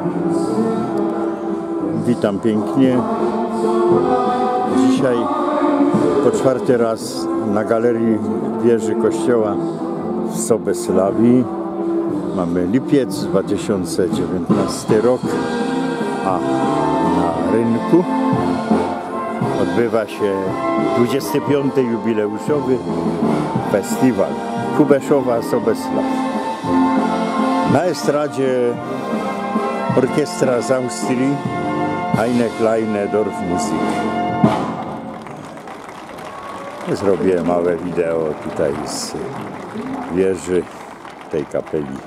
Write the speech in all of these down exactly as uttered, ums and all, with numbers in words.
Witam pięknie. Dzisiaj po czwarty raz na galerii wieży kościoła w Sobesławi. Mamy lipiec dwa tysiące dziewiętnasty rok, a na rynku odbywa się dwudziesty piąty jubileuszowy festiwal Kubeszowa Sobesław. Na estradzie orkiestra z Austrii Eine kleine Dorfmusik. Zrobię małe wideo tutaj z wieży tej kapeli.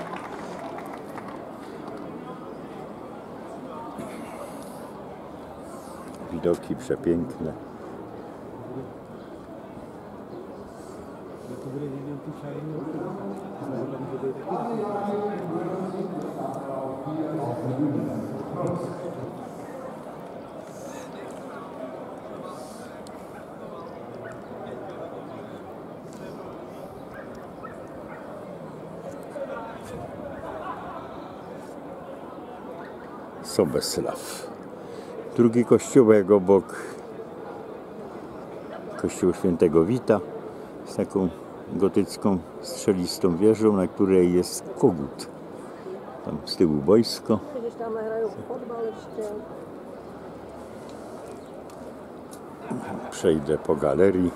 Widoki przepiękne. Sobesław. Drugi kościółek obok, kościół Świętego Wita z taką gotycką strzelistą wieżą, na której jest kogut. Tam z tyłu boisko. Przejdę po galerii.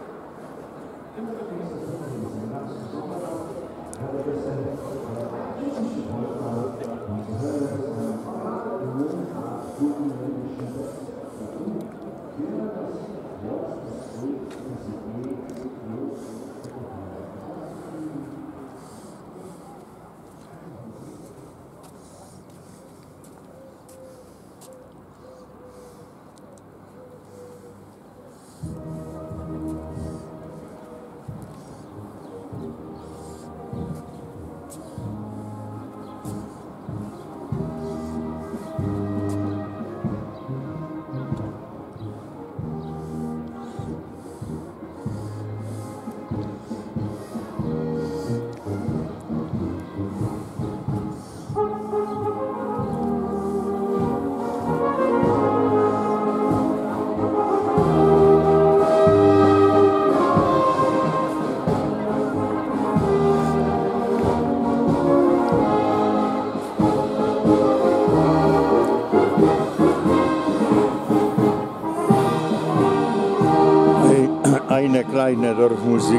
Eine kleine Dorfmusik.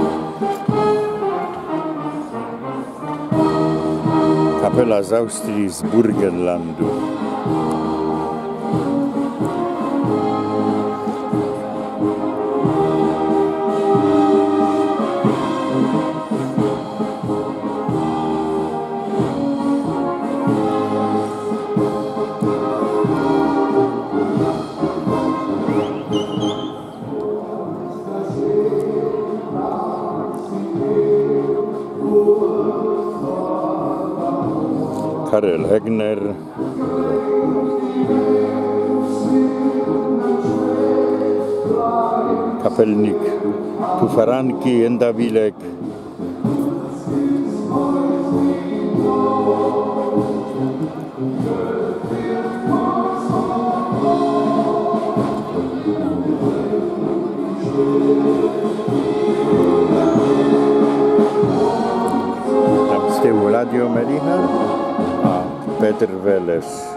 Kapela z Austrii, z Burgenlandu. Karel Egner. Kapelnik Tufaranki, Jędawilek. Tam z tyłu Radio Melichar, a Petr Veles.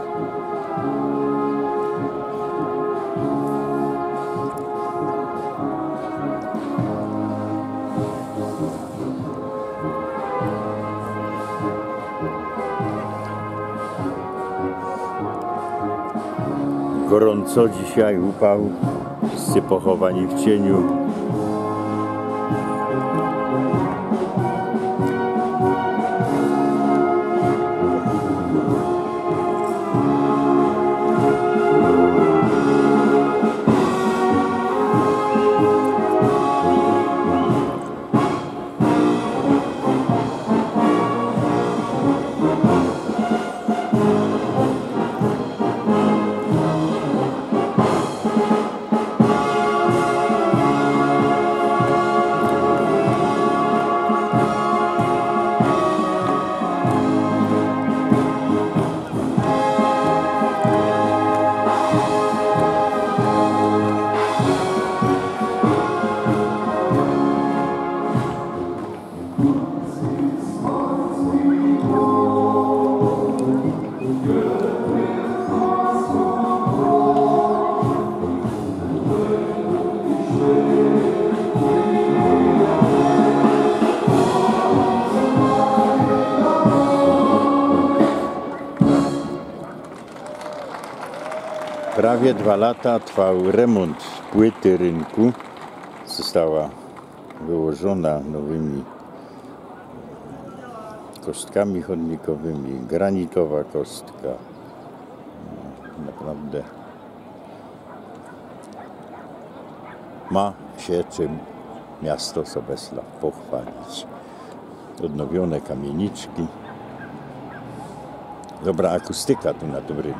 Gorąco dzisiaj, upał, wszyscy pochowani w cieniu. Prawie dwa lata trwał remont płyty rynku. Została wyłożona nowymi kostkami chodnikowymi, granitowa kostka. Naprawdę ma się czym miasto Sobesław pochwalić. Odnowione kamieniczki. Dobra akustyka tu na tym rynku.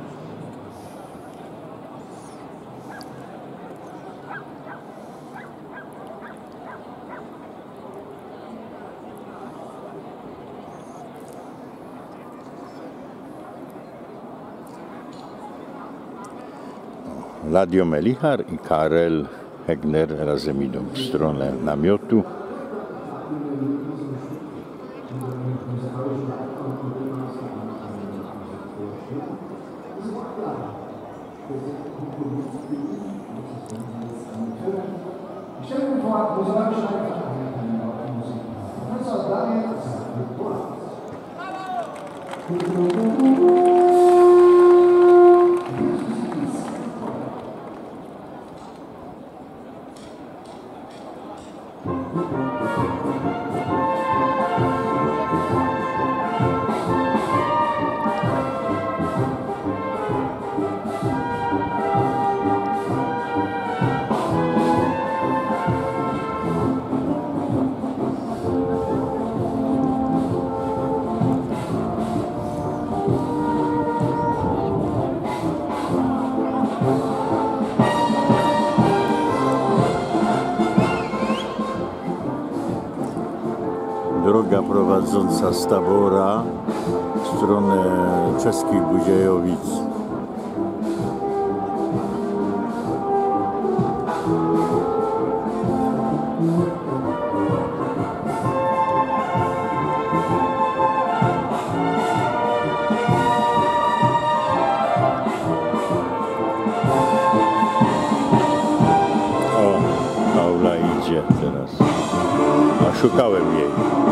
Ladio Melichar i Karel Hegner razem idą w stronę namiotu. Droga prowadząca z Tabora w stronę czeskich Budziejowic. O, Paula idzie teraz. A szukałem jej.